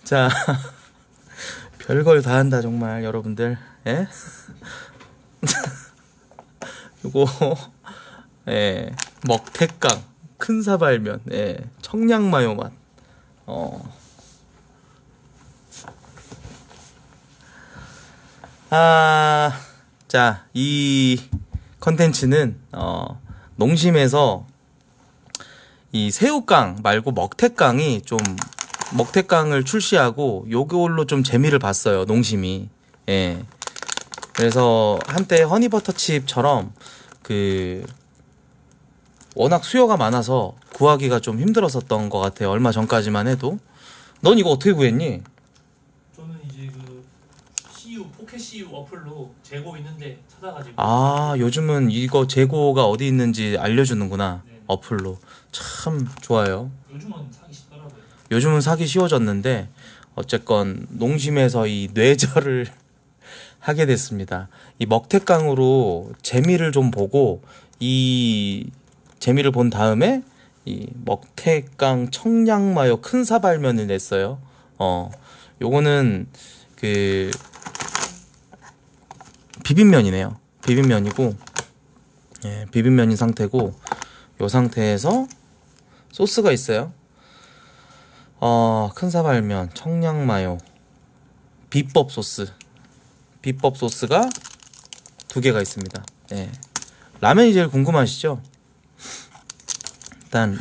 자, 별걸 다 한다 정말 여러분들. 예? 요거 예, 먹태깡, 큰 사발면, 예, 청량마요 맛. 자, 이 컨텐츠는 농심에서 이 새우깡 말고 먹태깡이 좀 먹태깡을 출시하고 요걸로 좀 재미를 봤어요, 농심이. 예. 그래서 한때 허니버터칩처럼 그 워낙 수요가 많아서 구하기가 좀 힘들었었던 것 같아요. 얼마 전까지만 해도. 넌 이거 어떻게 구했니? 저는 이제 그 CU 포켓 CU 어플로 재고 있는데 찾아가지고. 아, 요즘은 이거 재고가 어디 있는지 알려주는구나. 네. 어플로. 참 좋아요. 요즘은 사기 쉽더라고요. 요즘은 사기 쉬워졌는데 어쨌건 농심에서 이 뇌절을 하게 됐습니다. 이 먹태깡으로 재미를 좀 보고 이 재미를 본 다음에 이 먹태깡 청량마요 큰 사발면을 냈어요. 요거는 그 비빔면이네요. 비빔면이고, 예, 비빔면인 상태고, 요 상태에서 소스가 있어요. 큰 사발면, 청량마요, 비법 소스. 비법 소스가 2개가 있습니다. 예. 라면이 제일 궁금하시죠? 일단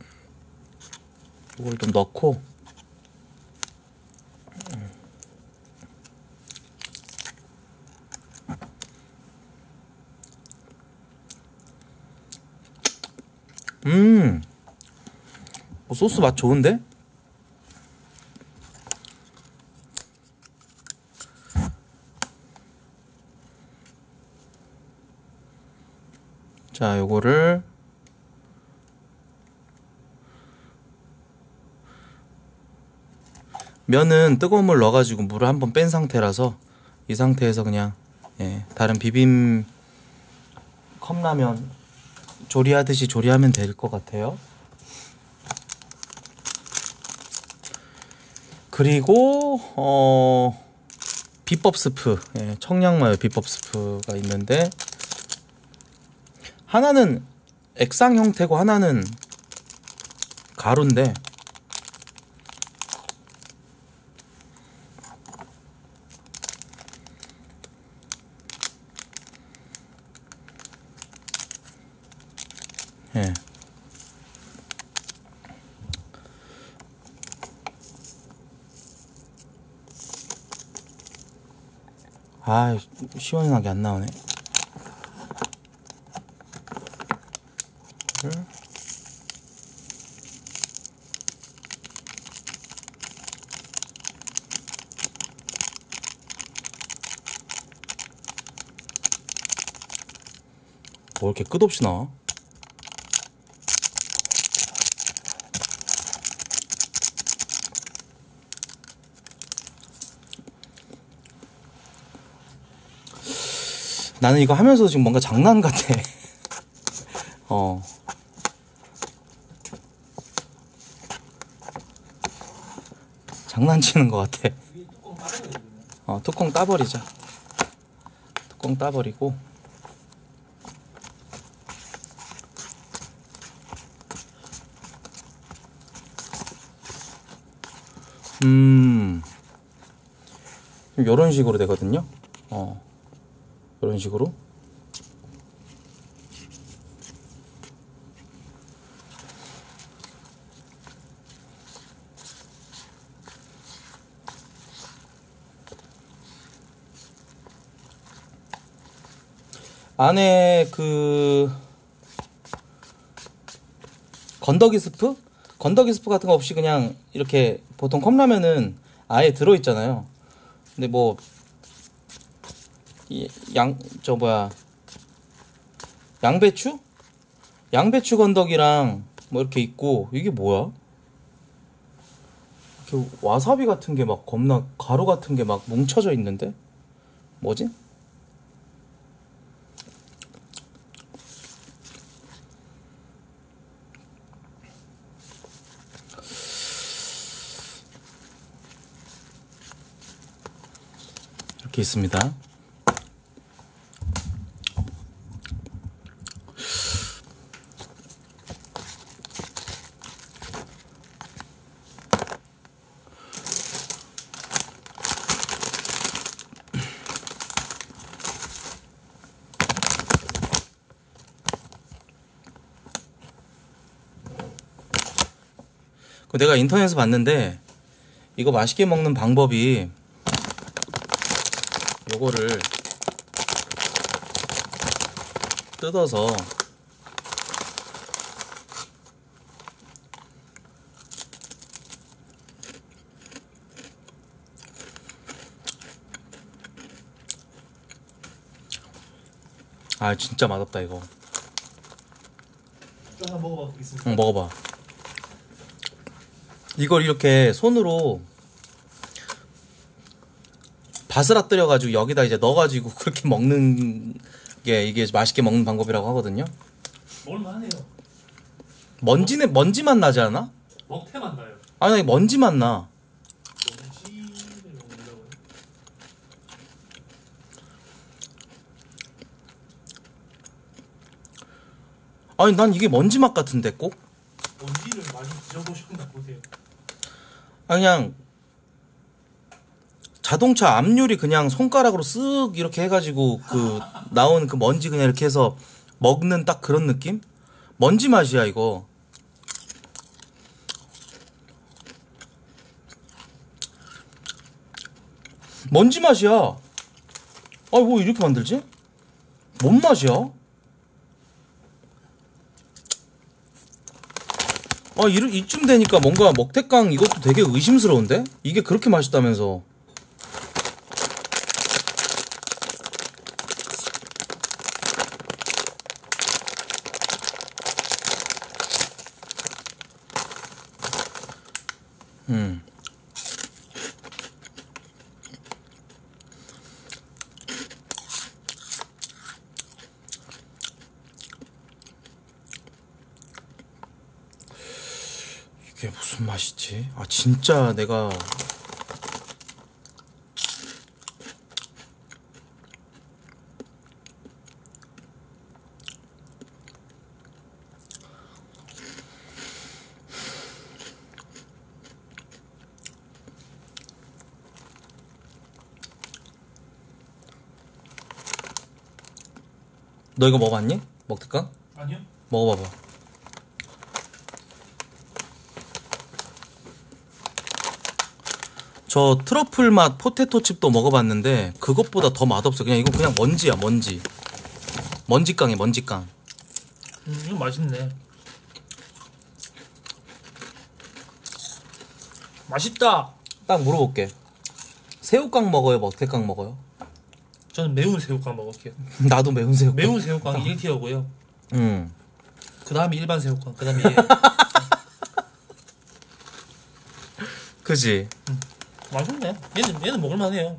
이걸 좀 넣고 소스 맛 좋은데? 자, 요거를 면은 뜨거운 물 넣어가지고 물을 한번 뺀 상태라서 이 상태에서 그냥, 예, 다른 비빔 컵라면 조리하듯이 조리하면 될 것 같아요. 그리고 비법 스프, 예, 청량마요 비법 스프가 있는데 하나는 액상 형태고 하나는 가루인데 예. 아, 시원하게 안 나오네. 뭐 이렇게 끝없이 나와? 나는 이거 하면서 지금 뭔가 장난 같아. 장난치는 것 같아. 뚜껑 따버리자. 뚜껑 따버리고. 요런 식으로 되거든요. 요런 식으로. 안에 그 건더기 스프? 건더기 스프 같은 거 없이 그냥 이렇게 보통 컵라면은 아예 들어있잖아요. 근데 뭐 양배추? 양배추 건더기랑 뭐 이렇게 있고, 이게 뭐야? 이렇게 와사비 같은 게 막 겁나 가루 같은 게 막 뭉쳐져 있는데? 뭐지? 이렇게 있습니다. 내가 인터넷에서 봤는데 이거 맛있게 먹는 방법이 요거를 뜯어서 아 진짜 맛없다 이거. 좀 한번 먹어봐 보겠습니다. 응, 먹어봐. 이걸 이렇게 손으로 바스라뜨려가지고 여기다 이제 넣어가지고 그렇게 먹는 게 이게 맛있게 먹는 방법이라고 하거든요. 먹을만하네요. 먼지만 나지 않아? 먹태만 나요. 아니 먼지만 나. 먼지를 먹는다고요? 아니 난 이게 먼지 맛 같은데 꼭? 먼지를 많이 드셔보셨나 보세요. 아니 그냥 자동차 앞유리 그냥 손가락으로 쓱 이렇게 해가지고 그 나온 그 먼지 그냥 이렇게 해서 먹는 딱 그런 느낌? 먼지 맛이야 이거. 먼지 맛이야. 아니 뭐 이렇게 만들지? 뭔 맛이야? 아 이쯤 되니까 뭔가 먹태깡 이것도 되게 의심스러운데? 이게 그렇게 맛있다면서. 이게 무슨 맛이지? 아 진짜 내가 너 이거 먹어봤니? 먹을까? 아니요. 먹어봐봐. 저 트러플 맛 포테토 칩도 먹어봤는데 그것보다 더 맛없어. 그냥 이건 그냥 먼지야 먼지. 먼지깡이야 먼지깡. 이거 맛있네. 맛있다. 딱 물어볼게. 새우깡 먹어요? 먹태깡 먹어요? 저는 매운 새우깡 먹을게요. 나도 매운 새우깡. 매운 새우깡 1티어고요. 그 다음에 일반 새우깡. 그 다음에 얘. 그지? 맛있네. 얘는 먹을만해요.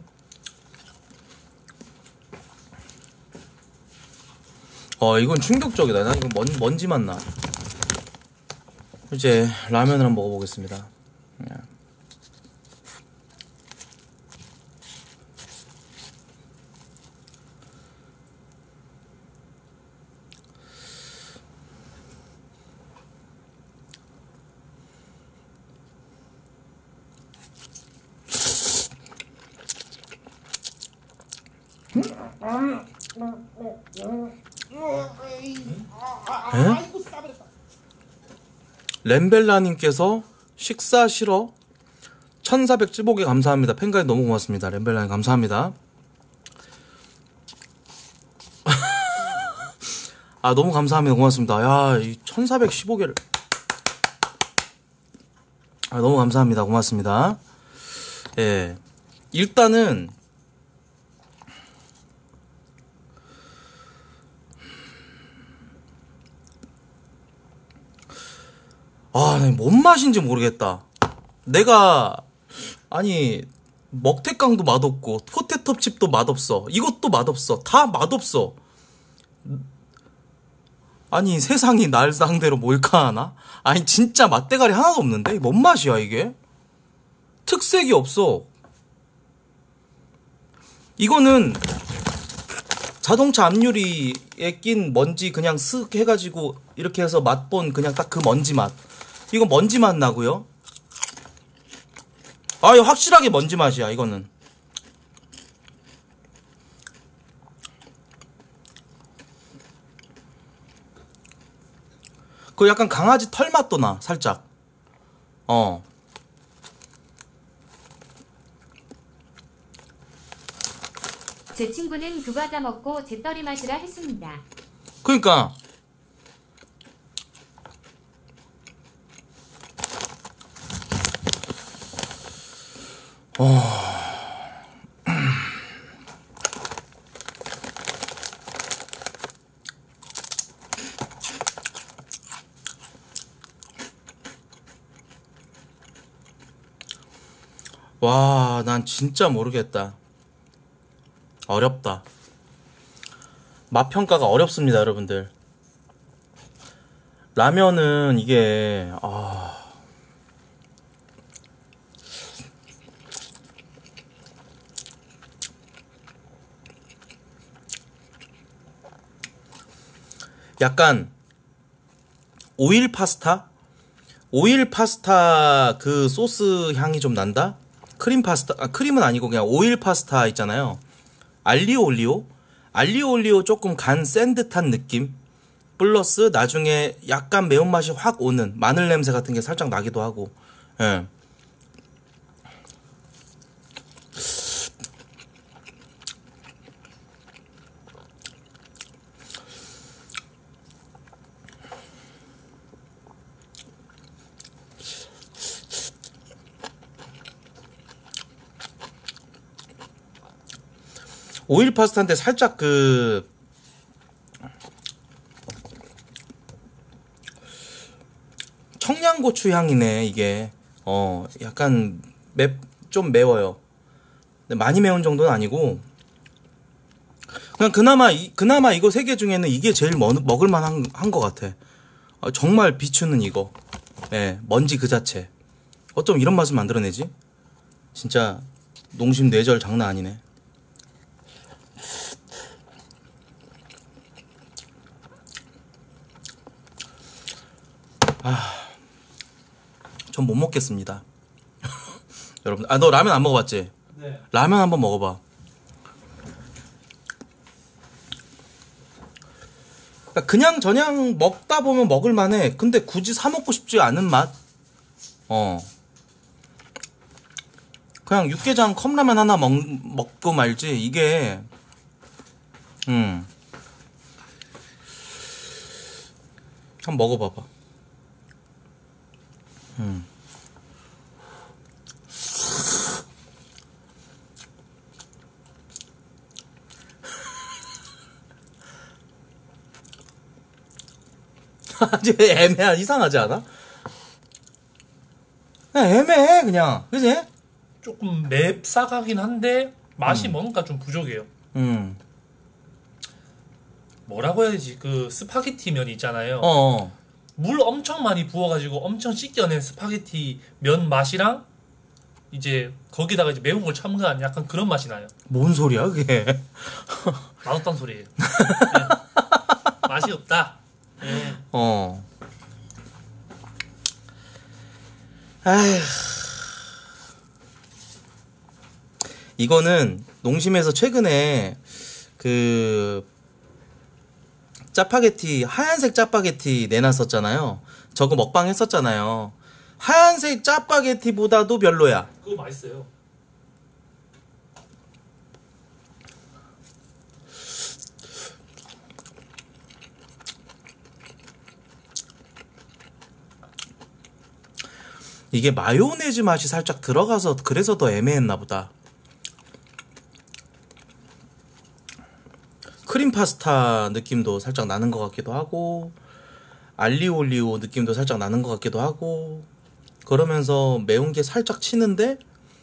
이건 충격적이다. 나 이건 먼지만 나. 이제 라면을 한번 먹어보겠습니다. 램벨라님께서 식사 싫어 1400찌보기 감사합니다. 팬가입 너무 고맙습니다. 램벨라님 감사합니다. 아 너무 감사합니다. 고맙습니다. 야, 이 1415개를 아 너무 감사합니다. 고맙습니다. 예, 일단은 뭔 맛인지 모르겠다. 내가 아니 먹태깡도 맛없고 포테토칩도 맛없어. 이것도 맛없어. 다 맛없어. 아니 세상이 날 상대로 뭘까 하나? 아니 진짜 맛대가리 하나도 없는데? 뭔 맛이야 이게? 특색이 없어. 이거는 자동차 앞유리에 낀 먼지 그냥 쓱 해가지고 이렇게 해서 맛본 그냥 딱 그 먼지 맛. 이거 먼지 맛 나고요. 아, 이거 확실하게 먼지 맛이야 이거는. 그 약간 강아지 털 맛도 나 살짝. 제 친구는 그 과자 먹고 재떨이 마시라 했습니다. 그러니까 와, 난 진짜 모르겠다. 어렵다. 맛 평가가 어렵습니다, 여러분들. 라면은 이게 약간 오일 파스타? 오일 파스타 그 소스 향이 좀 난다? 크림 파스타, 크림은 아니고 그냥 오일 파스타 있잖아요. 알리오 올리오? 알리오 올리오 조금 간 센 듯한 느낌? 플러스 나중에 약간 매운맛이 확 오는 마늘 냄새 같은 게 살짝 나기도 하고. 예. 오일 파스타인데 살짝 그 청양고추 향이네 이게. 약간 좀 매워요. 근데 많이 매운 정도는 아니고 그냥 그나마 이거 세 개 중에는 이게 제일 먹을만한 것 같아. 정말 비추는 이거. 예, 먼지 그 자체. 어쩜 이런 맛을 만들어내지? 진짜 농심 뇌절 장난 아니네. 전 못 먹겠습니다. 여러분, 너 라면 안 먹어봤지? 네. 라면 한번 먹어봐. 그냥 저냥 먹다 보면 먹을만해. 근데 굳이 사 먹고 싶지 않은 맛. 그냥 육개장 컵라면 하나 먹고 말지. 이게 한번 먹어봐봐. 아주 이상하지 않아? 그냥 애매해 그냥, 그지? 조금 맵싸가긴 한데 맛이 뭔가 좀 부족해요. 뭐라고 해야 되지? 그 스파게티 면 있잖아요. 물 엄청 많이 부어가지고 엄청 씻겨낸 스파게티 면 맛이랑 이제 거기다가 이제 매운 걸 첨가한 약간 그런 맛이 나요. 뭔 소리야 그게? 맛없단 소리예요. 네. 맛이 없다. 네. 아휴. 이거는 농심에서 최근에 그 짜파게티, 하얀색 짜파게티 내놨었잖아요. 저거 먹방 했었잖아요. 하얀색 짜파게티보다도 별로야. 그거 맛있어요. 이게 마요네즈 맛이 살짝 들어가서 그래서 더 애매했나 보다. 크림 파스타 느낌도 살짝 나는 것 같기도 하고, 알리올리오 느낌도 살짝 나는 것 같기도 하고, 그러면서 매운 게 살짝 치는데,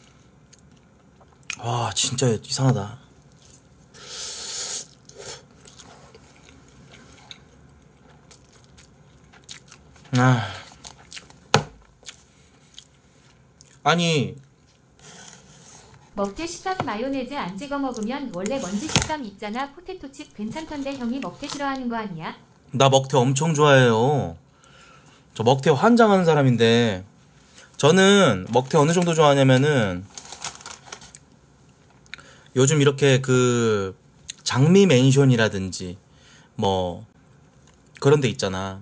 진짜 이상하다. 아니 먹태 식감이 마요네즈 안 찍어 먹으면 원래 먼지 식감 있잖아. 포테토칩 괜찮던데 형이 먹태 싫어하는 거 아니야? 나 먹태 엄청 좋아해요. 저 먹태 환장하는 사람인데, 저는 먹태 어느 정도 좋아하냐면은 요즘 이렇게 그 장미 맨션이라든지 뭐 그런 데 있잖아.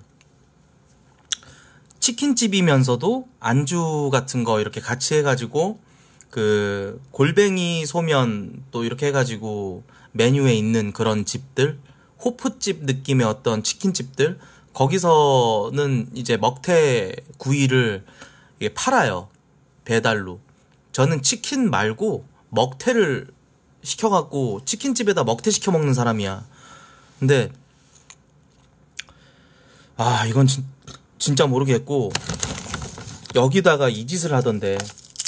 치킨집이면서도 안주 같은 거 이렇게 같이 해가지고 그 골뱅이 소면 또 이렇게 해가지고 메뉴에 있는 그런 집들, 호프집 느낌의 어떤 치킨집들, 거기서는 이제 먹태 구이를 이게 팔아요. 배달로. 저는 치킨 말고 먹태를 시켜갖고 치킨집에다 먹태 시켜 먹는 사람이야. 근데 이건 진짜 모르겠고, 여기다가 이 짓을 하던데,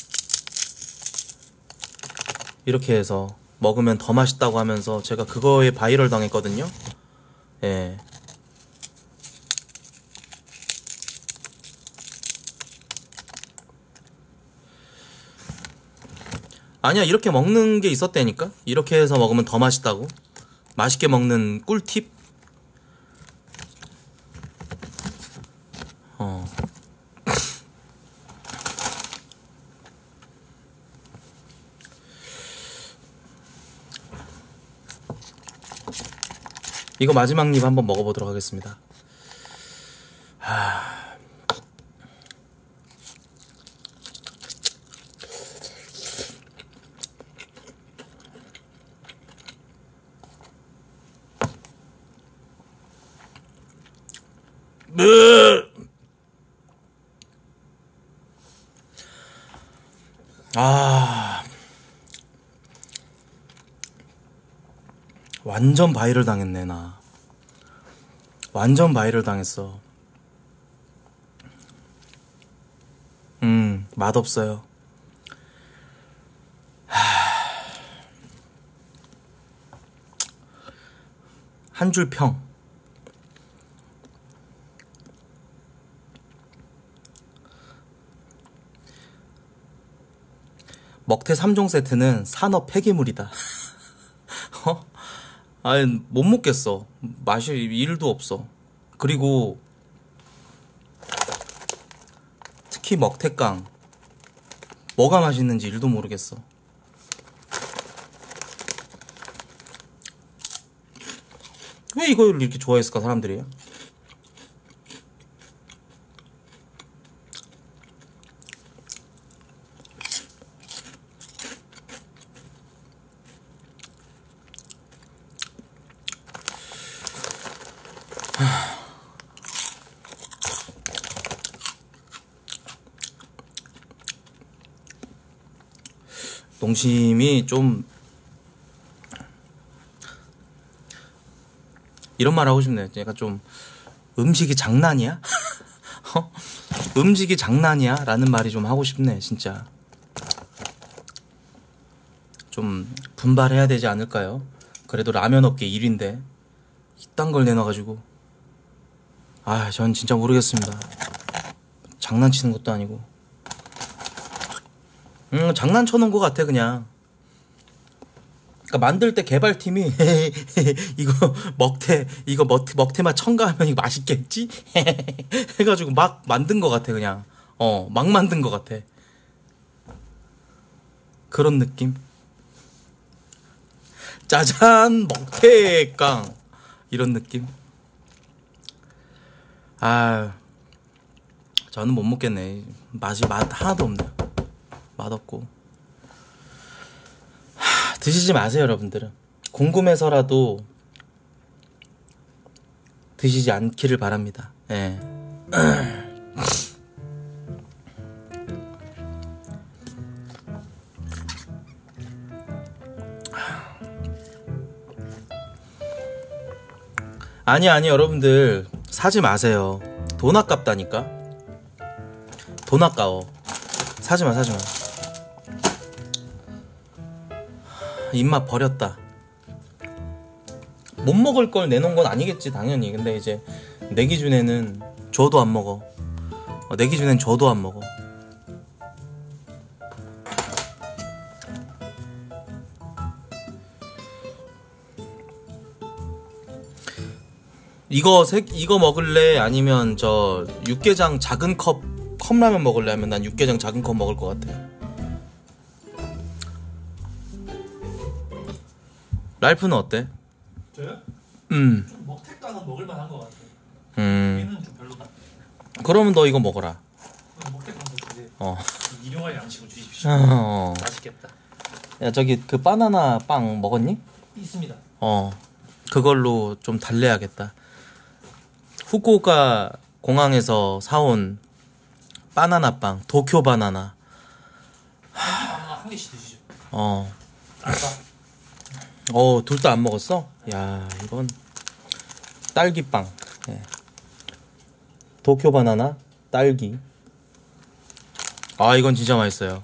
이렇게 해서 먹으면 더 맛있다고 하면서 제가 그거에 바이럴 당했거든요. 예. 아니야, 이렇게 먹는 게 있었다니까? 이렇게 해서 먹으면 더 맛있다고? 맛있게 먹는 꿀팁? 이거 마지막 입 한번 먹어보도록 하겠습니다. 완전 바이럴 당했네. 나 완전 바이럴 당했어. 맛없어요. 한 줄 평. 먹태 3종 세트는 산업 폐기물이다. 아니, 못 먹겠어. 맛이 1도 없어. 그리고 특히 먹태깡 뭐가 맛있는지 1도 모르겠어. 왜 이걸 이렇게 좋아했을까, 사람들이? 농심이 좀 이런 말 하고 싶네. 약간 좀 음식이 장난이야? 음식이 장난이야? 라는 말이 좀 하고 싶네. 진짜 좀 분발해야 되지 않을까요? 그래도 라면 업계 1위인데 이딴 걸 내놔가지고 전 진짜 모르겠습니다. 장난치는 것도 아니고 장난쳐놓은 것 같아. 그냥 그러니까 만들 때 개발팀이 이거 먹태맛 첨가하면 이거 맛있겠지? 해가지고 막 만든 것 같아. 그냥 막 만든 것 같아. 그런 느낌. 짜잔 먹태깡 이런 느낌. 저는 못 먹겠네. 맛 하나도 없네. 맛없고. 드시지 마세요, 여러분들은. 궁금해서라도 드시지 않기를 바랍니다. 예. 아니 여러분들 사지 마세요. 돈 아깝다니까. 돈 아까워. 사지마. 입맛 버렸다. 못 먹을 걸 내놓은 건 아니겠지, 당연히. 근데 이제 내 기준에는 줘도 안 먹어. 내 기준엔 줘도 안 먹어. 이거 먹을래? 아니면 저 육개장 작은 컵라면 먹을래? 하면 난 육개장 작은 컵 먹을 것 같아. 랄프는 어때? 저요? 좀 먹태깡은 먹을만한 것 같아요. 얘는 좀 별로다. 그러면 너 이거 먹어라. 먹태깡도 주세요. 어. 일용할 양식을 주십시오. 맛있겠다. 야, 저기 그 바나나 빵 먹었니? 있습니다. 그걸로 좀 달래야겠다. 후쿠오카 공항에서 사온 바나나 빵, 도쿄 바나나. 한 개씩 드시죠. 둘 다 안 먹었어? 야, 이건 딸기빵. 예. 도쿄 바나나, 딸기. 이건 진짜 맛있어요.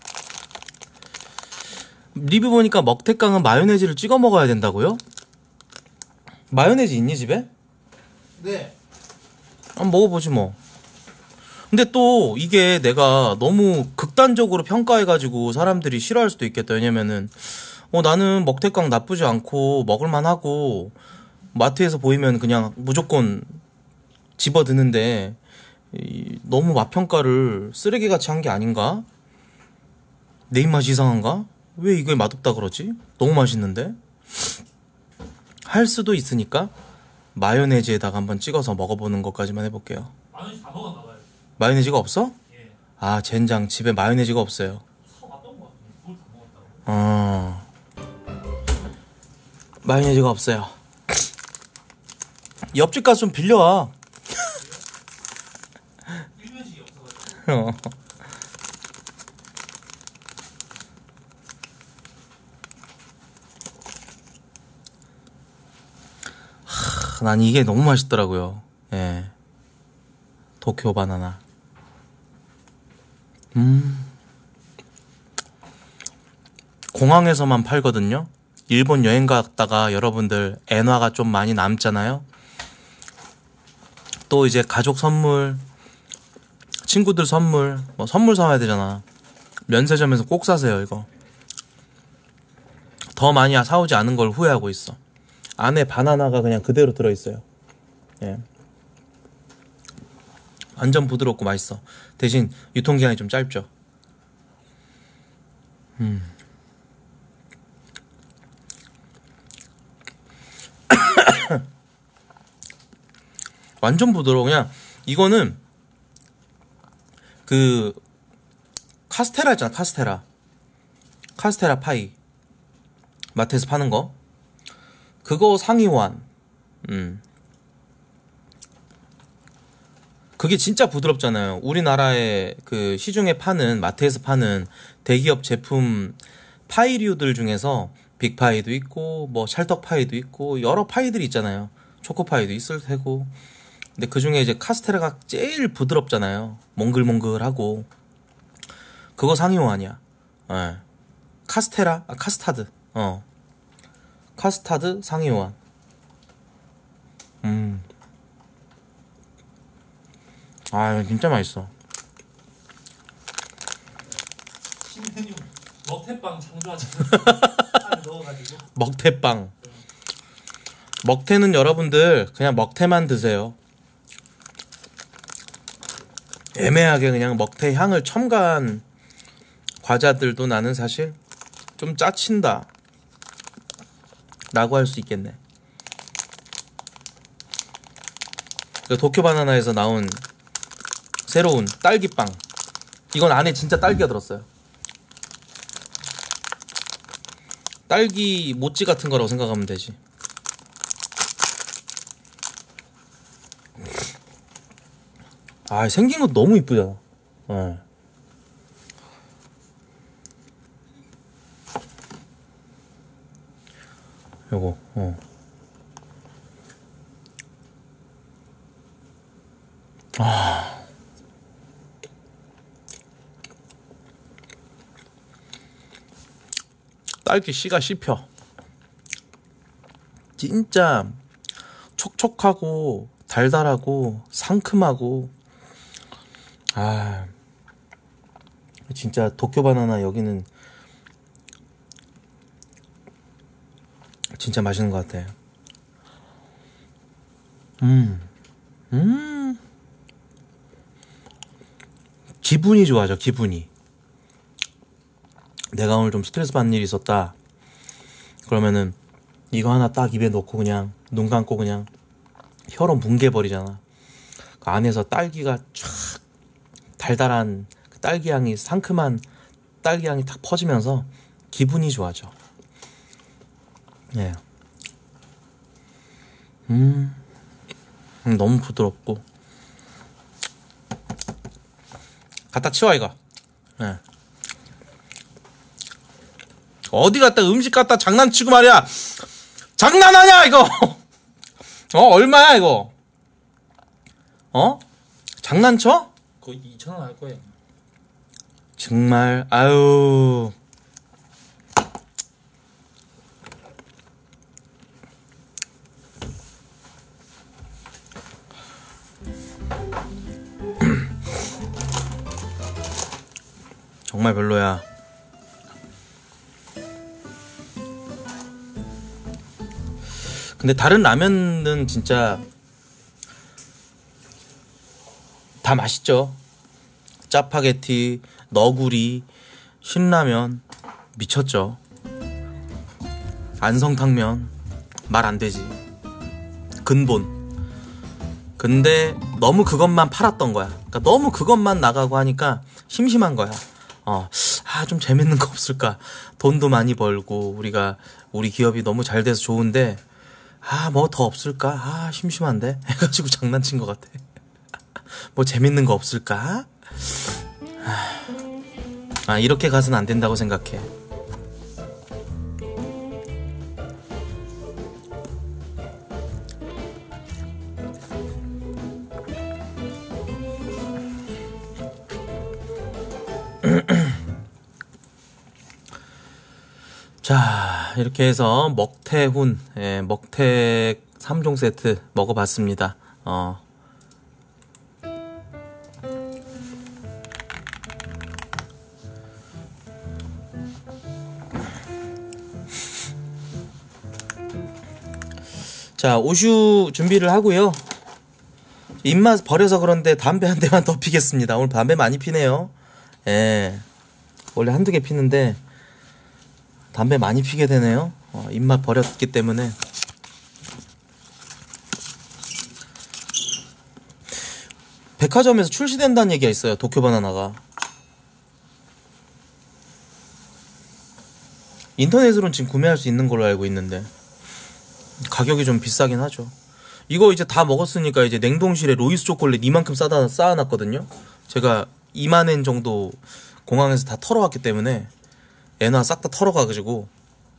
리뷰 보니까 먹태깡은 마요네즈를 찍어 먹어야 된다고요? 마요네즈 있니 집에? 네. 한번 먹어보지 뭐. 근데 또 이게 내가 너무 극단적으로 평가해가지고 사람들이 싫어할 수도 있겠다. 왜냐면은 나는 먹태깡 나쁘지 않고 먹을만하고 마트에서 보이면 그냥 무조건 집어드는데 너무 맛평가를 쓰레기같이 한 게 아닌가? 내 입맛이 이상한가? 왜 이게 맛없다 그러지? 너무 맛있는데? 할 수도 있으니까 마요네즈에다가 한번 찍어서 먹어보는 것까지만 해볼게요. 마요네즈 다 먹었나봐요. 마요네즈가 없어? 예. 젠장 집에 마요네즈가 없어요. 사왔던 거 같은데 그걸 다 먹었다고. 마요네즈가 없어요. 옆집 가서 좀 빌려와. 일면식이 없어가지고. 난 이게 너무 맛있더라고요. 예. 도쿄 바나나. 공항에서만 팔거든요. 일본 여행 갔다가 여러분들 엔화가 좀 많이 남잖아요. 또 이제 가족 선물, 친구들 선물, 선물 사와야 되잖아. 면세점에서 꼭 사세요, 이거. 더 많이 사오지 않은 걸 후회하고 있어. 안에 바나나가 그냥 그대로 들어있어요. 예. 완전 부드럽고 맛있어. 대신 유통기한이 좀 짧죠. 완전 부드러워. 그냥 이거는 그 카스테라 있잖아. 카스테라 파이 마트에서 파는 거 그거 상위호환. 그게 진짜 부드럽잖아요. 우리나라의 그 시중에 파는 마트에서 파는 대기업 제품 파이류들 중에서 빅파이도 있고 찰떡파이도 있고 여러 파이들이 있잖아요. 초코파이도 있을 테고. 근데 그 중에 이제 카스테라가 제일 부드럽잖아요. 몽글몽글하고. 그거 상위호환이야. 예. 카스테라? 카스타드. 카스타드 상위호환. 진짜 맛있어. 신메뉴 먹태빵 창조하잖아요. 안에 넣어가지고. 먹태빵. 먹태는 여러분들 그냥 먹태만 드세요. 애매하게 그냥 먹태 향을 첨가한 과자들도 나는 사실 좀 짜친다 라고 할 수 있겠네. 도쿄 바나나에서 나온 새로운 딸기빵. 이건 안에 진짜 딸기가 들었어요. 딸기 모찌 같은 거라고 생각하면 되지. 생긴 거 너무 이쁘잖아. 요거. 딸기 씨가 씹혀. 진짜 촉촉하고 달달하고 상큼하고. 진짜 도쿄 바나나 여기는 진짜 맛있는 것 같아. 기분이 좋아져, 기분이. 내가 오늘 좀 스트레스 받는 일이 있었다. 그러면은 이거 하나 딱 입에 넣고 그냥 눈 감고 그냥 혀로 뭉개버리잖아. 그 안에서 딸기가 촥 달달한 그 딸기 향이, 상큼한 딸기 향이 탁 퍼지면서 기분이 좋아져. 예. 너무 부드럽고. 갖다 치워 이거. 예. 어디 갔다 음식 갖다 장난치고 말이야. 장난하냐 이거. 얼마야 이거. 장난쳐? 거의 2,000원 할 거예요. 정말 아유. 정말 별로야. 근데 다른 라면은 진짜 다 맛있죠. 짜파게티, 너구리, 신라면 미쳤죠. 안성탕면 말 안 되지. 근본. 근데 너무 그것만 팔았던 거야. 그러니까 너무 그것만 나가고 하니까 심심한 거야. 좀 재밌는 거 없을까? 돈도 많이 벌고 우리 기업이 너무 잘 돼서 좋은데 뭐 더 없을까? 심심한데? 해가지고 장난친 것 같아. 뭐 재밌는 거 없을까? 이렇게 가서는 안 된다고 생각해. 자, 이렇게 해서 먹태훈, 먹태 3종 세트 먹어봤습니다. 자, 오슈 준비를 하고요. 입맛 버려서 그런데 담배 한 대만 더 피겠습니다. 오늘 담배 많이 피네요. 원래 한두 개 피는데 담배 많이 피게 되네요. 입맛 버렸기 때문에. 백화점에서 출시된다는 얘기가 있어요. 도쿄바나나가. 인터넷으로는 지금 구매할 수 있는 걸로 알고 있는데 가격이 좀 비싸긴 하죠. 이거 이제 다 먹었으니까 이제 냉동실에 로이스 초콜릿 이만큼 쌓아놨거든요. 제가 2만엔 정도 공항에서 다 털어왔기 때문에 애나 싹 다 털어가가지고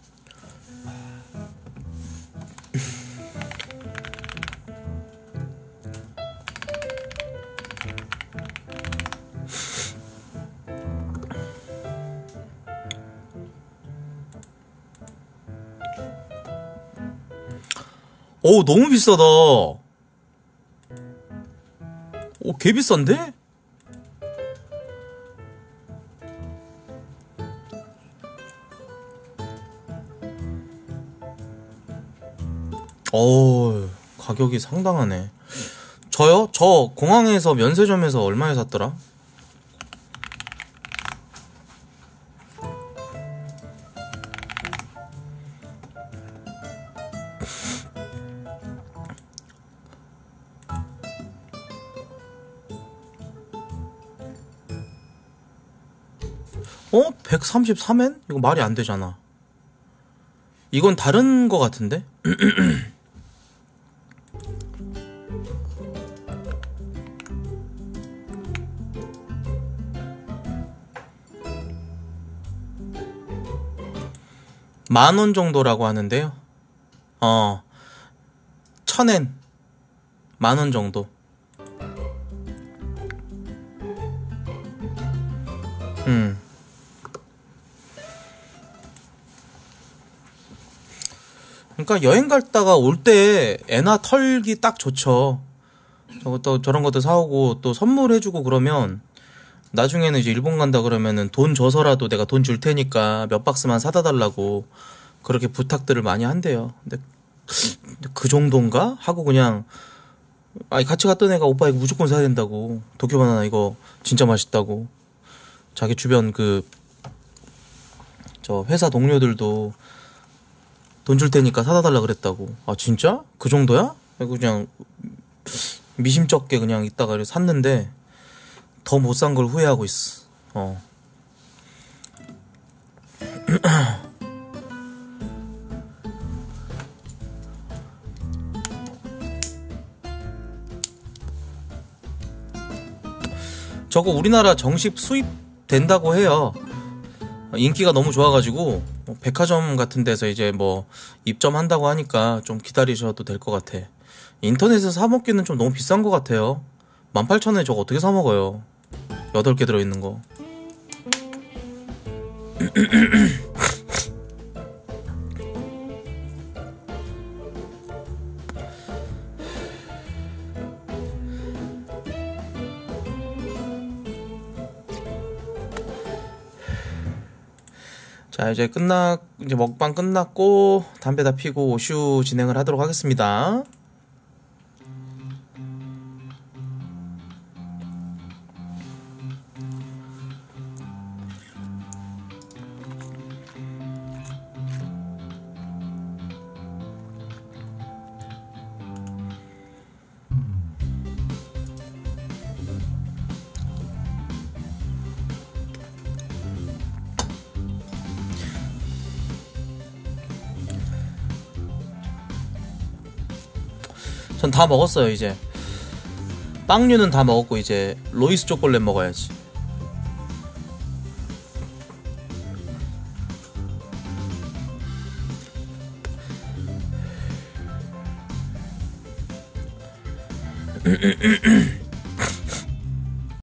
너무 비싸다. 개 비싼데? 가격이 상당하네. 저요? 저 공항에서 면세점에서 얼마에 샀더라? 어? 133엔? 이거 말이 안 되잖아. 이건 다른 거 같은데? 만원 정도라고 하는데요. 1000엔. 만원 정도. 그러니까 여행 갔다가 올 때 애나 털기 딱 좋죠. 저것도 저런 것도 사오고 또 선물해주고 그러면 나중에는 이제 일본 간다 그러면은 돈 줘서라도 내가 돈 줄 테니까 몇 박스만 사다 달라고 그렇게 부탁들을 많이 한대요. 근데 그 정도인가? 하고 그냥 아니 같이 갔던 애가 오빠 이거 무조건 사야 된다고. 도쿄 바나나 이거 진짜 맛있다고. 자기 주변 그 저 회사 동료들도 돈 줄 테니까 사다 달라 그랬다고. 아 진짜? 그 정도야? 그냥 미심쩍게 그냥 이따가 샀는데 더 못 산 걸 후회하고 있어. 저거 우리나라 정식 수입된다고 해요. 인기가 너무 좋아가지고 백화점 같은 데서 이제 뭐 입점한다고 하니까 좀 기다리셔도 될 것 같아. 인터넷에서 사 먹기는 좀 너무 비싼 것 같아요. 18,000원에 저거 어떻게 사 먹어요? 8개 들어있는 거. 자, 이제 먹방 끝났고 담배 다 피고 오슈 진행을 하도록 하겠습니다. 전 다 먹었어요. 이제 빵류는 다 먹었고 이제 로이스 초콜릿 먹어야지.